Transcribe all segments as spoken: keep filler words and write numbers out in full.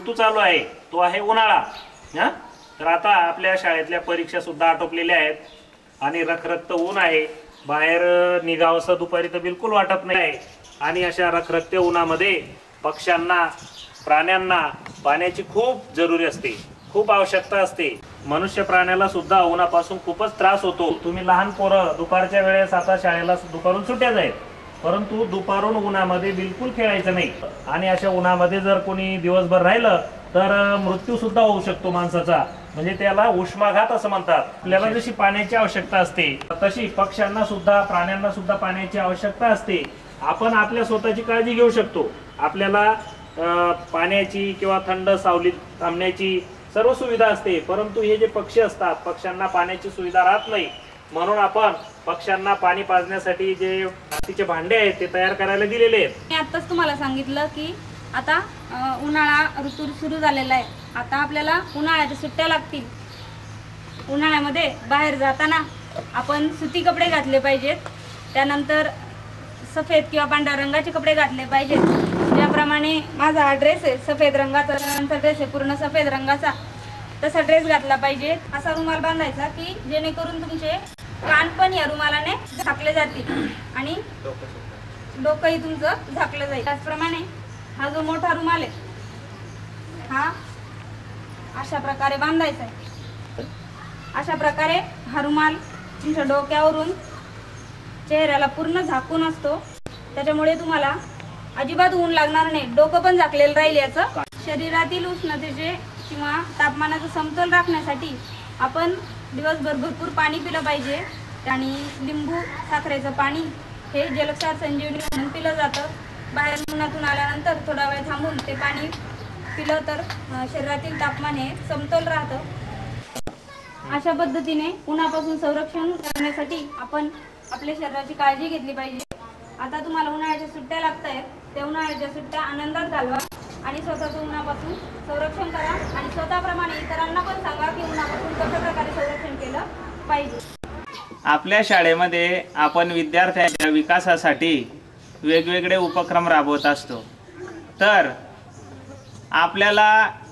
ऋतू चालू आहे तो आहे उन्हाळा। हा तर आता आपल्या शाळेतल्या परीक्षा सुद्धा आटोपलेल्या आहेत आणि रखरखत ऊन आहे, बाहेर निघावसं दुपारी तर बिलकुल वाटत नाही। आणि अशा रखरखत्या उन्हामध्ये पक्ष्यांना प्राण्यांना पाण्याची खूप जरुरी असते, खूप आवश्यकता असते। मनुष्य प्राण्याला सुद्धा उन्हापासून खूपच त्रास होतो। तुम्ही लहान पोरं दुपारच्या वेळेस आता शाळेला दुपारून सुट्ट्या जाईल, परंतु दुपारून उन्हामध्ये बिलकुल खेळायचं नाही। आणि अशा उन्हामध्ये जर कोणी दिवसभर राहिलं तर मृत्यू सुद्धा होऊ शकतो माणसाचा, म्हणजे त्याला उष्माघात असं म्हणतात। आपल्याला जशी पाण्याची आवश्यकता असते तशी पक्ष्यांना सुद्धा प्राण्यांना सुद्धा पाण्याची आवश्यकता असते। आपण आपल्या स्वतःची काळजी घेऊ शकतो, आपल्याला पाण्याची किंवा थंड सावलीत थांबण्याची सर्व सुविधा असते, परंतु हे जे पक्षी असतात पक्ष्यांना पाण्याची सुविधा राहत नाही। म्हणून आपण पक्ष्यांना पाणी पाजण्यासाठी जे मातीचे भांडे आहेत ते तयार करायला दिलेले आहेत। मी आताच तुम्हाला सांगितलं की आता उन्हाळा ऋतू सुरू झालेला आहे, आता आपल्याला उन्हाळ्याच्या सुट्ट्या लागतील। उन्हाळ्यामध्ये बाहेर जाताना आपण सुती कपडे घातले पाहिजेत, त्यानंतर सफेद किंवा पांढऱ्या रंगाचे कपडे घातले पाहिजेत। ज्याप्रमाणे माझा हा ड्रेस आहे सफेद रंगाचा, नंतर ड्रेस आहे पूर्ण सफेद रंगाचा, तसा ड्रेस घातला पाहिजे। असा रुमाल बांधायचा की जेणेकरून तुमचे कान पण या रुमालाने झाकले जातील आणि डोकंही तुमचं झाकलं जाईल। त्याचप्रमाणे हा जो मोठा रुमाल आहे हा अशा प्रकारे बांधायचा आहे। अशा प्रकारे हा रुमाल तुमच्या डोक्यावरून चेहऱ्याला पूर्ण झाकून असतो, त्याच्यामुळे तुम्हाला अजिबात ऊन लागणार नाही, डोकं पण झाकलेलं राहील। याचं शरीरातील उष्णतेचे किंवा तापमानाचा समतोल राखण्यासाठी आपण दिवसभर भरपूर पाणी पिलं पाहिजे। आणि लिंबू साखरेचं पाणी हे जलसार संजीवनी म्हणून पिलं जातं। बाहेर उन्हातून आल्यानंतर थोडा वेळ थांबून ते पाणी पिलं तर शरीरातील तापमान हे समतोल राहतं। अशा पद्धतीने उन्हापासून संरक्षण करण्यासाठी आपण आपल्या शरीराची काळजी घेतली पाहिजे। आता तुम्हाला उन्हाळ्याच्या सुट्ट्या लागत आहेत, त्या उन्हाळ्याच्या सुट्ट्या आनंदात घालवा आणि स्वतःचं उन्हापासून संरक्षण करा आणि स्वतःप्रमाणे इतरांना पण सांगा की उन्हापासून कशा प्रकारे संरक्षण केलं पाहिजे। आपल्या शाळेमध्ये आपण विद्यार्थ्यांच्या विकासासाठी वेगवेगळे उपक्रम राबवत असतो, तर आपल्याला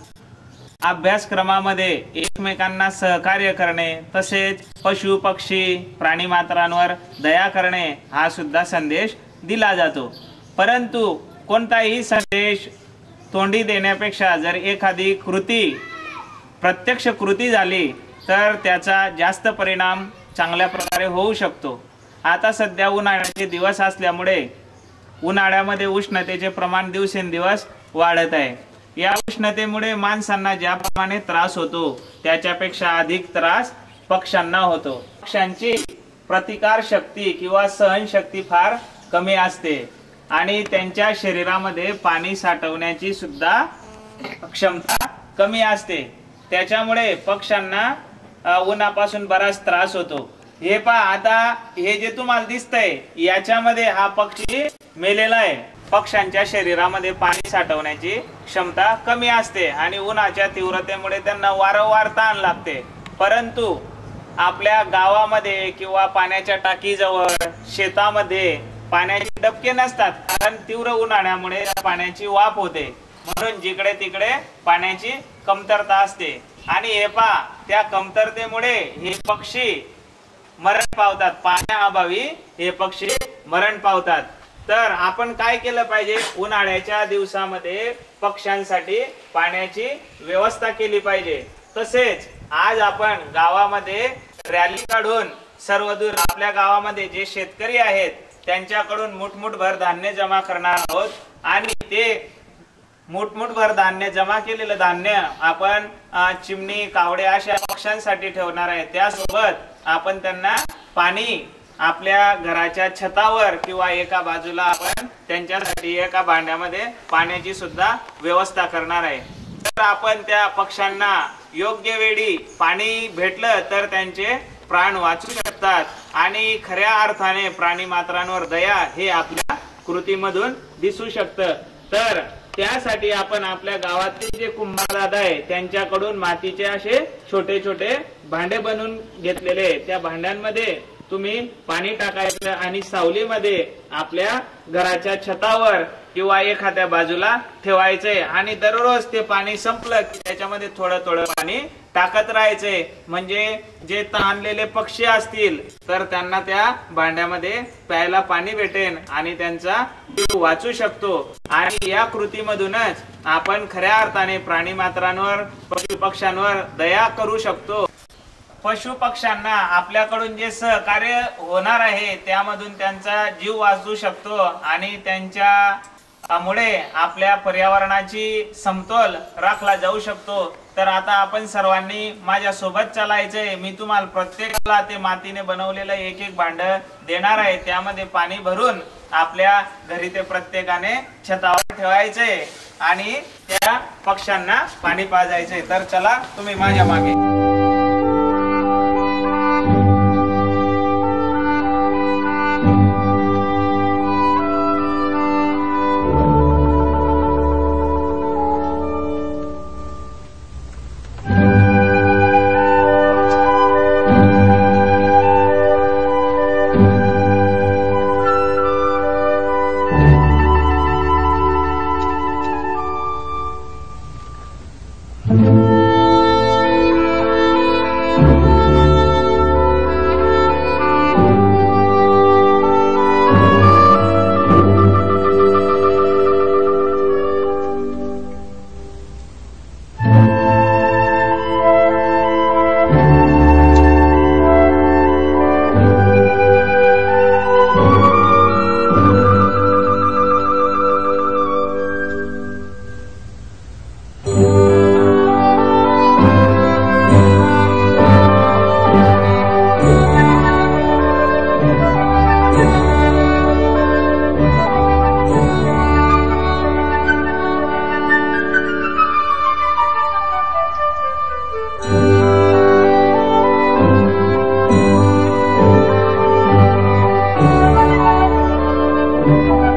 अभ्यासक्रमामध्ये एकमेकांना सहकार्य करणे तसेच पशु पक्षी प्राणी मात्रांवर दया करणे हा सुद्धा संदेश दिला जातो। परंतु कोणताही संदेश तोंडी देण्यापेक्षा जर एखादी कृती प्रत्यक्ष कृती झाली तर त्याचा जास्त परिणाम चांगल्या प्रकारे होऊ शकतो। आता सध्या उन्हाळ्याचे दिवस असल्यामुळे उन्हाळ्यामध्ये उष्णतेचे प्रमाण दिवसेंदिवस वाढत आहे। या उष्णतेमुळे माणसांना ज्याप्रमाणे त्रास होतो त्याच्यापेक्षा अधिक त्रास पक्ष्यांना होतो। पक्ष्यांची प्रतिकार शक्ती किंवा सहनशक्ती फार कमी असते आणि त्यांच्या शरीरामध्ये पाणी साठवण्याची सुद्धा क्षमता कमी असते, त्याच्यामुळे पक्ष्यांना उन्हापासून बराच त्रास होतो। हे पहा, आता हे जे तुम्हाला दिसतंय याच्यामध्ये हा पक्षी मेलेला आहे। पक्ष्यांच्या शरीरामध्ये पाणी साठवण्याची क्षमता कमी असते आणि उन्हाच्या तीव्रतेमुळे त्यांना वारंवार ताण लागते। परंतु आपल्या गावामध्ये किंवा पाण्याच्या टाकीजवळ शेतामध्ये पाण्याचे डबके नसतात, कारण तीव्र उन्हाळ्यामुळे पाण्याची वाफ होते, म्हणून जिकडे तिकडे पाण्याची कमतरता असते। आणि हे पहा, त्या कमतरतेमुळे हे पक्षी मरण पावतात, पाण्याअभावी हे पक्षी मरण पावतात। तर आपण काय केलं पाहिजे, उन्हाळ्याच्या दिवसामध्ये पक्ष्यांसाठी पाण्याची व्यवस्था केली पाहिजे। तसेच आज आपण गावामध्ये रॅली काढून सर्वदूर आपल्या गावामध्ये जे शेतकरी आहेत त्यांच्याकडून मुठमुठभर धान्य जमा करणार आहोत आणि ते मुठमुठभर धान्य जमा केलेलं धान्य आपण चिमणी कावडे अशा पक्ष्यांसाठी ठेवणार आहे। त्यासोबत आपण त्यांना पाणी आपल्या घराच्या छतावर किंवा एका बाजूला आपण त्यांच्यासाठी एका भांड्यामध्ये पाण्याची सुद्धा व्यवस्था करणार आहे। तर आपण त्या पक्ष्यांना योग्य वेळी पाणी भेटलं तर त्यांचे प्राण वाचू शकतात आणि खऱ्या अर्थाने प्राणी मात्रांवर दया हे आपल्या कृतीमधून दिसू शकतं। तर त्यासाठी आपण आपल्या गावातले जे कुंभार दादा आहे त्यांच्याकडून मातीचे असे छोटे छोटे भांडे बनवून घेतलेले, त्या भांड्यांमध्ये तुम्ही पाणी टाकायचं आणि सावलीमध्ये आपल्या घराच्या छतावर किंवा एखाद्या बाजूला ठेवायचंय आणि दररोज ते पाणी संपलं की त्याच्यामध्ये थोडं थोडं पाणी टाकत राहायचंय. म्हणजे जे तहानलेले पक्षी असतील तर त्यांना त्या भांड्यामध्ये प्यायला पाणी भेटेल आणि त्यांचा जीव वाचू शकतो. आणि या कृतीमधूनच आपण खऱ्या अर्थाने प्राणी मात्रांवर पशु पक्ष्यांवर दया करू शकतो. पशु पक्ष्यांना आपल्याकडून जे सहकार्य होणार आहे त्यामधून त्यांचा जीव वाचू शकतो आणि त्यांच्यामुळे आपल्या पर्यावरणाची समतोल राखला जाऊ शकतो. तर आता आपण सर्वांनी माझ्या सोबत चालायचंय. मी तुम्हाला प्रत्येकाला ते मातीने बनवलेलं एक एक भांड देणार आहे. त्यामध्ये पाणी भरून आपल्या घरी ते प्रत्येकाने छतावर ठेवायचंय आणि त्या पक्ष्यांना पाणी पाजायचंय. तर चला तुम्ही माझ्या मागे. you.